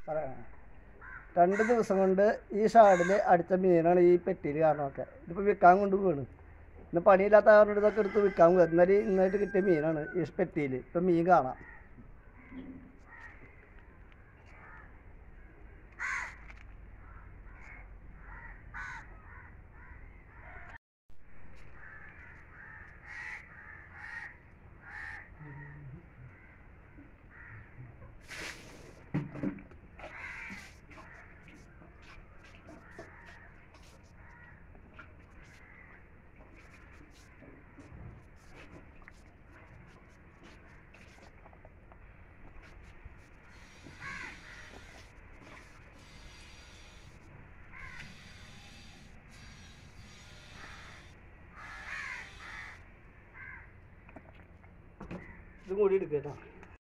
2 ദിവസം കൊണ്ട് ഈ ഷാഡിൽ അടിച്ച മീനാണ് ഈ പെട്ടിയിൽ കാരണമൊക്കെ. ഇതിപ്പോൾ വിൽക്കാൻ കൊണ്ട് വീണ്. ഇന്ന് പണിയില്ലാത്ത കാരണം ഇതൊക്കെ എടുത്ത് വിൽക്കാൻ പോകും. ഇന്നായിട്ട് കിട്ടിയ മീനാണ് ഈ പെട്ടിയിൽ. ഇപ്പം മീൻ കാണാം. ഇത് കൂടി എടുക്കുക കേട്ടോ.